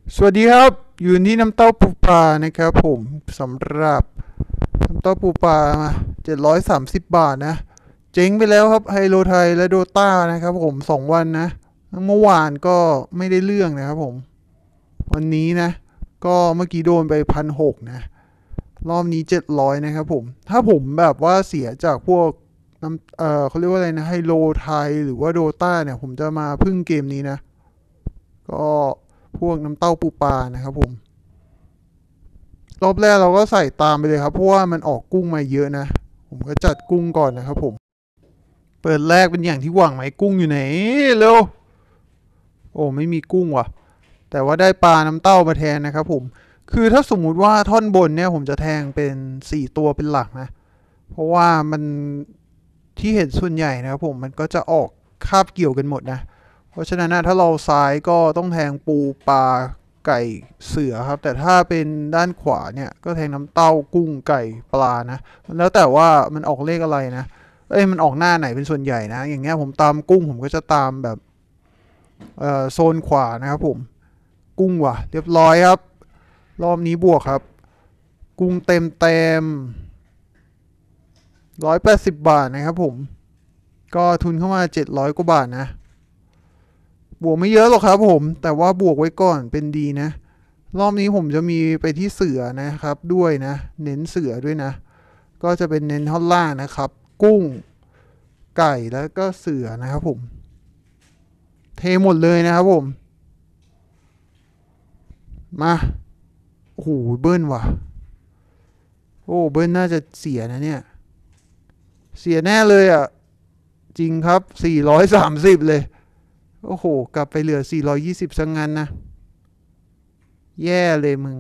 สวัสดีครับอยู่ที่น้ำเต้าปูปลานะครับผมสำหรับน้ำเต้าปูปลา730 บาทนะเจ๊งไปแล้วครับไฮโลไทยและโดต้านะครับผม2 วันนะเมื่อวานก็ไม่ได้เรื่องนะครับผมวันนี้นะก็เมื่อกี้โดนไป1,600นะรอบนี้700นะครับผมถ้าผมแบบว่าเสียจากพวกน้ำเขาเรียกว่าอะไรนะไฮโลไทยหรือว่าโดต้าเนี่ยผมจะมาพึ่งเกมนี้นะก็พวกน้ำเต้าปูปลานะครับผม รอบแรกเราก็ใส่ตามไปเลยครับเพราะว่ามันออกกุ้งมาเยอะนะผมก็จัดกุ้งก่อนนะครับผมเปิดแรกเป็นอย่างที่หวังไหมกุ้งอยู่ไหนเร็วโอ้ไม่มีกุ้งว่ะแต่ว่าได้ปลาน้ำเต้ามาแทนนะครับผมคือถ้าสมมุติว่าท่อนบนเนี่ยผมจะแทงเป็น4 ตัวเป็นหลักนะเพราะว่ามันที่เห็นส่วนใหญ่นะครับผมมันก็จะออกคาบเกี่ยวกันหมดนะเพราะฉะนั้นถ้าเราซ้ายก็ต้องแทงปูปลาไก่เสือครับแต่ถ้าเป็นด้านขวาเนี่ยก็แทงน้ำเต้ากุ้งไก่ปลานะแล้วแต่ว่ามันออกเลขอะไรนะมันออกหน้าไหนเป็นส่วนใหญ่นะอย่างเงี้ยผมตามกุ้งผมก็จะตามแบบโซนขวานะครับผมกุ้งว่ะเรียบร้อยครับรอบนี้บวกครับกุ้งเต็ม180 บาทนะครับผมก็ทุนเข้ามา700 กว่าบาทนะบวกไม่เยอะหรอกครับผมแต่ว่าบวกไว้ก่อนเป็นดีนะ รอบนี้ผมจะมีไปที่เสือนะครับด้วยนะเน้นเสือด้วยนะก็จะเป็นเน้นท่อนล่างนะครับกุ้งไก่แล้วก็เสือนะครับผมเทหมดเลยนะครับผมมาโอ้โหเบิ้ลว่ะโอ้เบิ้ลน่าจะเสียนะเนี่ยเสียแน่เลยอ่ะจริงครับ430เลยโอ้โหกลับไปเหลือ420ซะงั้นนะแย่เลยมึง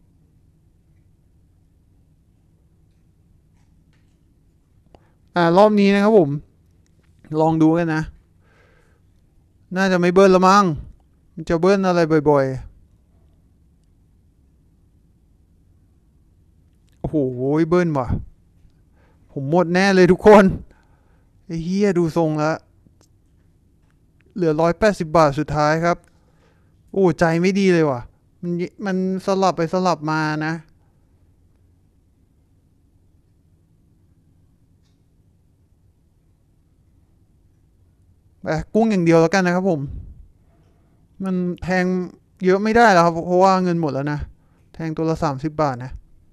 รอบนี้นะครับผมลองดูกันนะน่าจะไม่เบิ้ลละมั้งมันจะเบิ้ลอะไรบ่อยๆโอ้โหเบิ้ลว่ะ ผมหมดแน่เลยทุกคนไอ้เฮียดูทรงแล้วเหลือ180 บาทสุดท้ายครับโอ้ใจไม่ดีเลยว่ะมันสลับไปสลับมานะกุ้งอย่างเดียวแล้วกันนะครับผมมันแทงเยอะไม่ได้แล้วครับเพราะว่าเงินหมดแล้วนะแทงตัวละ30 บาทนะ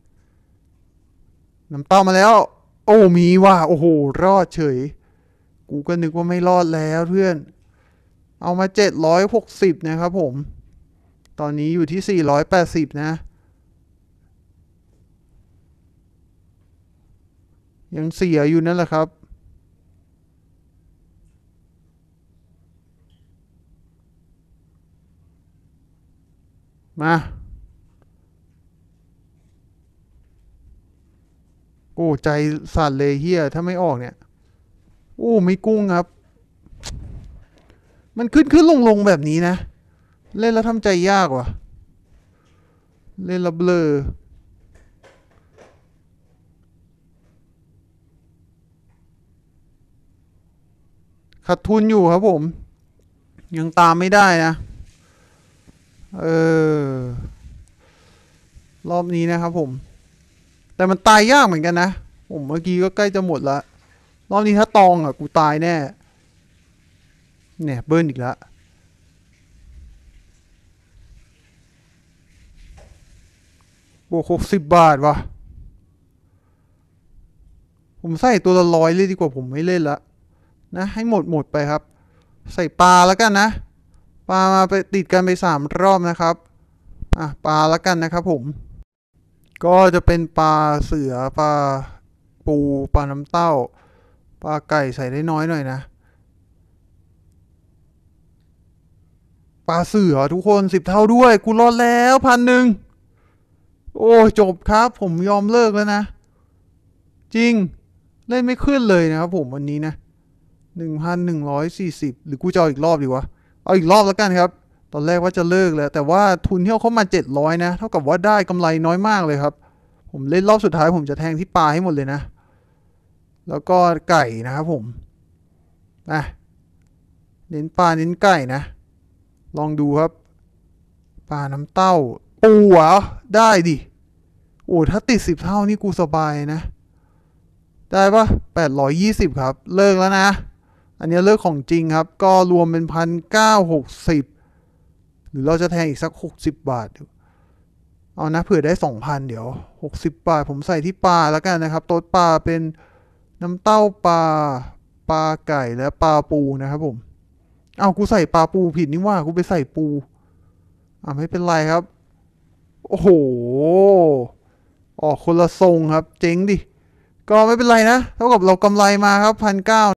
น้ำเต้ามาแล้วโอ้มีว่ะโอ้โหรอดเฉยกูก็นึกว่าไม่รอดแล้วเพื่อนเอามา760นะครับผมตอนนี้อยู่ที่480นะยังเสียอยู่นั่นแหละครับมาโอ้ใจสั่นเลยเฮียถ้าไม่ออกเนี่ยโอ้ไม่กุ้งครับมันขึ้นลงแบบนี้นะเล่นแล้วทำใจยากว่ะเล่นแล้วเบลอขาดทุนอยู่ครับผมยังตามไม่ได้นะเออรอบนี้นะครับผมแต่มันตายยากเหมือนกันนะผมเมื่อกี้ก็ใกล้จะหมดละรอบนี้ถ้าตองอ่ะกูตายแน่เนี่ยเบิ้ลอีกแล้วบวก60 บาทว่ะผมใส่ตัวละ100เลยดีกว่าผมไม่เล่นละนะให้หมดไปครับใส่ปลาแล้วกันนะปลามาไปติดกันไป3 รอบนะครับปลาแล้วกันนะครับผมก็จะเป็นปลาเสือปลาปูปลาน้ำเต้าปลาไก่ใส่ได้น้อยหน่อยนะปลาเสือทุกคน10 เท่าด้วยกูรอดแล้ว1,100โอ้จบครับผมยอมเลิกแล้วนะจริงเล่นไม่ขึ้นเลยนะครับผมวันนี้นะ1,140หรือกูจะเอาอีกรอบดีวะเอาอีกรอบแล้วกันครับตอนแรกว่าจะเลิกแล้วแต่ว่าทุนที่เขามา700นะเท่ากับว่าได้กำไรน้อยมากเลยครับผมเล่นรอบสุดท้ายผมจะแทงที่ปลาให้หมดเลยนะแล้วก็ไก่นะครับผมอ่ะเน้นปลาเน้นไก่นะลองดูครับปลาน้ำเต้าปูเหรอได้ดิโอ้ถ้าติด10 เท่านี่กูสบายนะได้ปะ820ครับเลิกแล้วนะอันนี้เลิกของจริงครับก็รวมเป็น1,960หรือเราจะแทงอีกสัก60 บาทเอานะเผื่อได้2,000เดี๋ยว60 บาทผมใส่ที่ปลาแล้วกันนะครับโต๊ดปลาเป็นน้ำเต้าปลาไก่และปลาปูนะครับผมเอากูใส่ปลาปูผิดนี่ว่ากูไปใส่ปูไม่เป็นไรครับโอ้โหออกคนละทรงครับเจ๊งดิก็ไม่เป็นไรนะเท่ากับเรากำไรมาครับ1,900